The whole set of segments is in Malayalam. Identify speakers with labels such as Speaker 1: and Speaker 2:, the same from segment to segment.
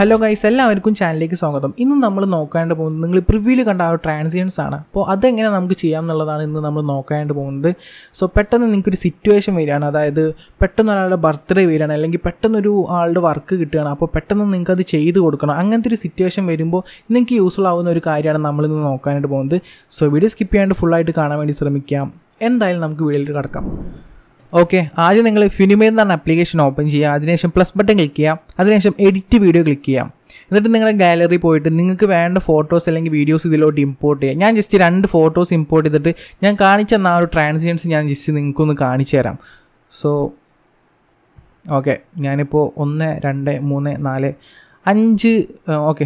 Speaker 1: Hello guys, എല്ലാവർക്കും ചാനലിലേക്ക് സ്വാഗതം. ഇന്ന് നമ്മൾ നോക്കാനായിട്ട് പോകുന്നത് നിങ്ങൾ പ്രിവ്യൂവിൽ കണ്ട ആ ട്രാൻസിഷൻസ് ആണ്. അപ്പോൾ അതെങ്ങനെ നമുക്ക് ചെയ്യാം എന്നുള്ളതാണ് ഇന്ന് നമ്മൾ നോക്കാനായിട്ട് പോകുന്നത്. സോ പെട്ടെന്ന് നിങ്ങൾക്കൊരു സിറ്റുവേഷൻ വരികയാണ്, അതായത് പെട്ടെന്ന് ഒരാളുടെ ബർത്ത്ഡേ വരികയാണ്, അല്ലെങ്കിൽ പെട്ടെന്നൊരു ആളുടെ വർക്ക് കിട്ടുകയാണ്, അപ്പോൾ പെട്ടെന്ന് നിങ്ങൾക്ക് അത് ചെയ്ത് കൊടുക്കണം. അങ്ങനത്തെ ഒരു സിറ്റുവേഷൻ വരുമ്പോൾ നിങ്ങൾക്ക് യൂസ്ഫുൾ ആവുന്ന ഒരു കാര്യമാണ് നമ്മളിന്ന് നോക്കാനായിട്ട് പോകുന്നത്. സോ വീഡിയോ സ്കിപ്പ് ചെയ്യാണ്ട് ഫുള്ളായിട്ട് കാണാൻ വേണ്ടി ശ്രമിക്കാം. എന്തായാലും നമുക്ക് വീഡിയോയിലേക്ക് കടക്കാം. ഓക്കെ, ആദ്യം നിങ്ങൾ ഫിനിമേറ്റ് എന്ന് പറഞ്ഞ ആപ്ലിക്കേഷൻ ഓപ്പൺ ചെയ്യുക. അതിനുശേഷം പ്ലസ് ബട്ടൺ ക്ലിക്ക് ചെയ്യാം. അതിനുശേഷം എഡിറ്റ് വീഡിയോ ക്ലിക്ക് ചെയ്യാം. എന്നിട്ട് നിങ്ങളുടെ ഗാലറി പോയിട്ട് നിങ്ങൾക്ക് വേണ്ട ഫോട്ടോസ് അല്ലെങ്കിൽ വീഡിയോസ് ഇതിലോട്ട് ഇമ്പോർട്ട് ചെയ്യാം. ഞാൻ ജസ്റ്റ് 2 ഫോട്ടോസ് ഇമ്പോർട്ട് ചെയ്തിട്ട് ഞാൻ കാണിച്ച ആ ഒരു ട്രാൻസിഷൻസ് ഞാൻ ജസ്റ്റ് നിങ്ങൾക്കൊന്ന് കാണിച്ചു തരാം. സോ ഓക്കെ, ഞാനിപ്പോൾ 1 2 3 4 5 ഓക്കെ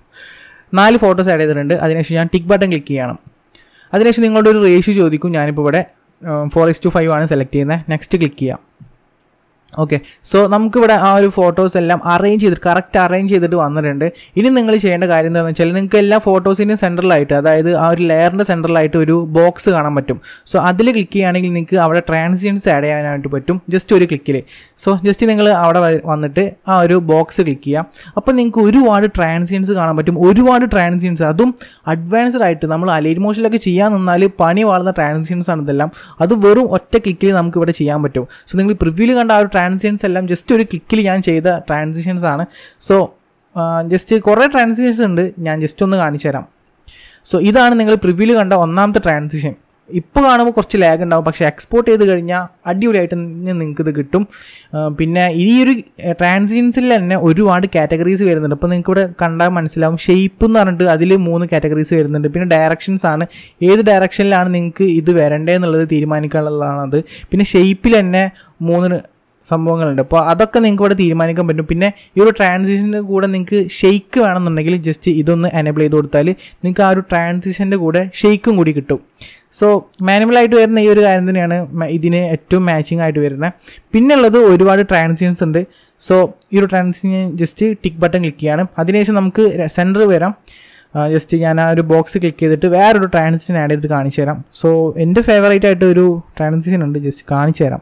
Speaker 1: 4 ഫോട്ടോസ് ആഡ് ചെയ്തിട്ടുണ്ട്. അതിനുശേഷം ഞാൻ ടിക്ക് ബട്ടൺ ക്ലിക്ക് ചെയ്യണം. അതിനുശേഷം നിങ്ങളുടെ ഒരു റേഷ്യോ ചോദിക്കും. ഞാനിപ്പോൾ ഇവിടെ 4:5 ആണ് സെലക്ട് ചെയ്യുന്നത്. നെക്സ്റ്റ് ക്ലിക്ക് ചെയ്യാം. ഓക്കെ, സോ നമുക്കിവിടെ ആ ഒരു ഫോട്ടോസ് എല്ലാം കറക്റ്റ് അറേഞ്ച് ചെയ്തിട്ട് വന്നിട്ടുണ്ട്. ഇനി നിങ്ങൾ ചെയ്യേണ്ട കാര്യം എന്താണെന്ന് വെച്ചാൽ നിങ്ങൾക്ക് എല്ലാ ഫോട്ടോസിൻ്റെ സെൻട്രലായിട്ട്, അതായത് ആ ഒരു ലെയറിൻ്റെ സെൻട്രലായിട്ട് ഒരു ബോക്സ് കാണാൻ പറ്റും. സോ അതിൽ ക്ലിക്ക് ചെയ്യുകയാണെങ്കിൽ നിങ്ങൾക്ക് അവിടെ ട്രാൻസിഷൻസ് ആഡ് ചെയ്യാനായിട്ട് പറ്റും, ജസ്റ്റ് ഒരു ക്ലിക്കിൽ. സോ ജസ്റ്റ് നിങ്ങൾ അവിടെ വന്നിട്ട് ആ ഒരു ബോക്സ് ക്ലിക്ക് ചെയ്യാം. അപ്പോൾ നിങ്ങൾക്ക് ഒരുപാട് ട്രാൻസിഷൻസ് കാണാൻ പറ്റും. ഒരുപാട് ട്രാൻസിഷൻസ്, അതും അഡ്വാൻസ്ഡ് ആയിട്ട് നമ്മൾ അലൈൻ മോഷനിലൊക്കെ ചെയ്യാൻ നിന്നാൽ പണി വാളുന്ന ട്രാൻസിഷൻസ് ആണ് ഇതെല്ലാം. അത് വെറും ഒറ്റ ക്ലിക്കിൽ നമുക്ക് ഇവിടെ ചെയ്യാൻ പറ്റും. സോ നിങ്ങൾ പ്രിവ്യൂവിൽ കണ്ട ആ ഒരു ട്രാൻസിഷൻസ് എല്ലാം ജസ്റ്റ് ഒരു ക്ലിക്കിൽ ഞാൻ ചെയ്ത ട്രാൻസിഷൻസ് ആണ്. സോ ജസ്റ്റ് കുറേ ട്രാൻസിഷൻസ് ഉണ്ട്, ഞാൻ ജസ്റ്റ് ഒന്ന് കാണിച്ചു തരാം. സോ ഇതാണ് നിങ്ങൾ പ്രിവ്യൂവിൽ കണ്ട ഒന്നാമത്തെ ട്രാൻസിഷൻ. ഇപ്പോൾ കാണുമ്പോൾ കുറച്ച് ലാഗ് ഉണ്ടാവും, പക്ഷേ എക്സ്പോർട്ട് ചെയ്ത് കഴിഞ്ഞാൽ അടിപൊളിയായിട്ട് നിങ്ങൾക്കിത് കിട്ടും. പിന്നെ ഈ ഒരു ട്രാൻസിഷൻസിൽ തന്നെ ഒരുപാട് കാറ്റഗറീസ് വരുന്നുണ്ട്. അപ്പോൾ നിങ്ങൾക്ക് ഇവിടെ കണ്ടാൽ മനസ്സിലാവും. ഷേപ്പ് എന്ന് പറഞ്ഞിട്ട് അതിൽ 3 കാറ്റഗറീസ് വരുന്നുണ്ട്. പിന്നെ ഡയറക്ഷൻസ് ആണ്, ഏത് ഡയറക്ഷനിലാണ് നിങ്ങൾക്ക് ഇത് വരേണ്ടതെന്നുള്ളത് തീരുമാനിക്കാനുള്ളതാണത്. പിന്നെ ഷേപ്പിൽ തന്നെ 3 സംഭവങ്ങളുണ്ട്. അപ്പോൾ അതൊക്കെ നിങ്ങൾക്ക് ഇവിടെ തീരുമാനിക്കാൻ പറ്റും. പിന്നെ ഈ ഒരു ട്രാൻസിഷൻ്റെ കൂടെ നിങ്ങൾക്ക് ഷെയ്ക്ക് വേണമെന്നുണ്ടെങ്കിൽ ജസ്റ്റ് ഇതൊന്ന് എനേബിൾ ചെയ്ത് കൊടുത്താൽ നിങ്ങൾക്ക് ആ ഒരു ട്രാൻസിഷൻ്റെ കൂടെ ഷെയ്ക്കും കൂടി കിട്ടും. സോ മാനുവലായിട്ട് വരുന്ന ഈ ഒരു കാര്യം തന്നെയാണ് ഇതിന് ഏറ്റവും മാച്ചിങ് ആയിട്ട് വരുന്നത്. പിന്നെ ഉള്ളത് ഒരുപാട് ട്രാൻസിഷൻസ് ഉണ്ട്. സോ ഈ ഒരു transition just tick button click ചെയ്യണം. അതിനുശേഷം നമുക്ക് സെൻറ്റർ വരാം. ജസ്റ്റ് ഞാൻ ആ ഒരു ബോക്സ് ക്ലിക്ക് ചെയ്തിട്ട് വേറൊരു ട്രാൻസിഷൻ ആഡ് ചെയ്തിട്ട് കാണിച്ചു തരാം. സോ എൻ്റെ ഫേവറേറ്റ് ആയിട്ട് ഒരു ട്രാൻസിഷൻ ഉണ്ട്, ജസ്റ്റ് കാണിച്ചു തരാം.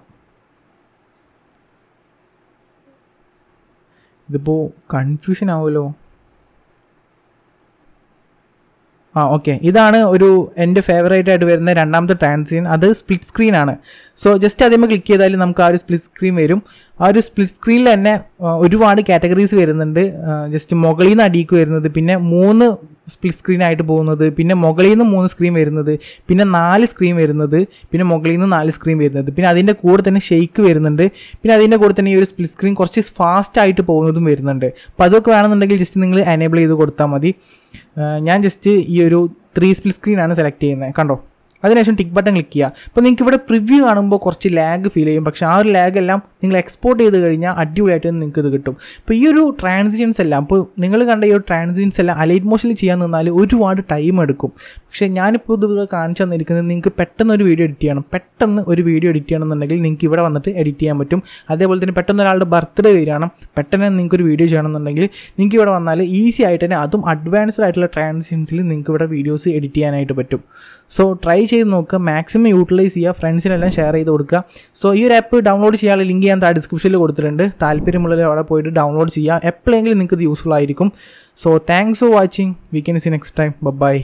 Speaker 1: ഇതിപ്പോൾ കൺഫ്യൂഷൻ ആവുമല്ലോ. ഓക്കെ, ഇതാണ് ഒരു എൻ്റെ ഫേവറേറ്റ് ആയിട്ട് വരുന്ന രണ്ടാമത്തെ ട്രാൻസിഷൻ. അത് സ്പ്ലിറ്റ് സ്ക്രീനാണ്. സോ ജസ്റ്റ് അതിന്മേൽ ക്ലിക്ക് ചെയ്താൽ നമുക്ക് ആ ഒരു സ്പ്ലിറ്റ് സ്ക്രീൻ വരും. ആ ഒരു സ്പ്ലിറ്റ് സ്ക്രീനിൽ തന്നെ ഒരുപാട് കാറ്റഗറീസ് വരുന്നുണ്ട്. ജസ്റ്റ് മുകളിൽ നിന്ന് അടിയിക്ക് വരുന്നത്, പിന്നെ 3 സ്പ്ലിറ്റ് സ്ക്രീനായിട്ട് പോകുന്നത്, പിന്നെ മുകളിൽ നിന്ന് 3 സ്ക്രീൻ വരുന്നത്, പിന്നെ 4 സ്ക്രീൻ വരുന്നത്, പിന്നെ മുകളിൽ നിന്ന് 4 സ്ക്രീൻ വരുന്നത്, പിന്നെ അതിൻ്റെ കൂടെ തന്നെ ഷെയ്ക്ക് വരുന്നുണ്ട്, പിന്നെ അതിൻ്റെ കൂടെ തന്നെ ഈ ഒരു സ്പ്ലിറ്റ് സ്ക്രീൻ കുറച്ച് ഫാസ്റ്റ് ആയിട്ട് പോകുന്നതും വരുന്നുണ്ട്. അപ്പോൾ അതൊക്കെ വേണമെന്നുണ്ടെങ്കിൽ ജസ്റ്റ് നിങ്ങൾ എനേബിൾ ചെയ്ത് കൊടുത്താൽ മതി. ഞാൻ ജസ്റ്റ് ഈ ഒരു 3 സ്പ്ലിറ്റ് സ്ക്രീനാണ് സെലക്ട് ചെയ്യുന്നത്, കണ്ടോ. അതിനുശേഷം ടിക്ക് ബട്ടൺ ക്ലിക്ക് ചെയ്യുക. അപ്പോൾ നിങ്ങൾക്ക് ഇവിടെ പ്രിവ്യൂ കാണുമ്പോൾ കുറച്ച് ലാഗ് ഫീൽ ചെയ്യും, പക്ഷേ ആ ഒരു ലാഗ് എല്ലാം നിങ്ങൾ എക്സ്പോർട്ട് ചെയ്ത് കഴിഞ്ഞാൽ അടിപൊളിയായിട്ട് നിങ്ങൾക്ക് ഇത് കിട്ടും. അപ്പോൾ ഈ ഒരു ട്രാൻസിഷൻസ് എല്ലാം, അപ്പോൾ നിങ്ങൾ കണ്ട ഈ ഒരു ട്രാൻസിഷൻസ് എല്ലാം അലൈൻ മോഷനിൽ ചെയ്യാൻ നിന്നാൽ ഒരുപാട് ടൈം എടുക്കും. പക്ഷേ ഞാനിപ്പോൾ ഇത് കാണിച്ചു തന്നിരിക്കുന്നത് നിങ്ങൾക്ക് പെട്ടെന്ന് ഒരു വീഡിയോ എഡിറ്റ് ചെയ്യണമെന്നുണ്ടെങ്കിൽ നിങ്ങൾക്ക് ഇവിടെ വന്നിട്ട് എഡിറ്റ് ചെയ്യാൻ പറ്റും. അതേപോലെ തന്നെ പെട്ടെന്ന് ഒരാളുടെ ബർത്ത്ഡേ വരികയാണ്, പെട്ടെന്ന് നിങ്ങൾക്കൊരു വീഡിയോ ചെയ്യണമെന്നുണ്ടെങ്കിൽ നിങ്ങൾക്ക് ഇവിടെ വന്നാൽ ഈസി ആയിട്ട് തന്നെ, അതും അഡ്വാൻസ്ഡ് ആയിട്ടുള്ള ട്രാൻസിഷൻസിൽ നിങ്ങൾക്ക് ഇവിടെ വീഡിയോസ് എഡിറ്റ് ചെയ്യാനായിട്ട് പറ്റും. സോ ട്രൈ ചെയ്ത് നോക്കുക, മാക്സിമം യൂട്ടിലൈസ് ചെയ്യുക, ഫ്രണ്ട്സിനെല്ലാം ഷെയർ ചെയ്ത് കൊടുക്കുക. സോ ഈ ഒരു ആപ്പ് ഡൗൺലോഡ് ചെയ്യാനുള്ള ലിങ്ക് ഞാൻ ഡിസ്ക്രിപ്ഷനിൽ കൊടുത്തിട്ടുണ്ട്. താല്പര്യമുള്ളത് അവിടെ പോയിട്ട് ഡൗൺലോഡ് ചെയ്യുക. എപ്പോഴെങ്കിലും നിങ്ങൾക്ക് ഇത് യൂസ്ഫുൾ ആയിരിക്കും. So thanks for watching. We can see next time. By.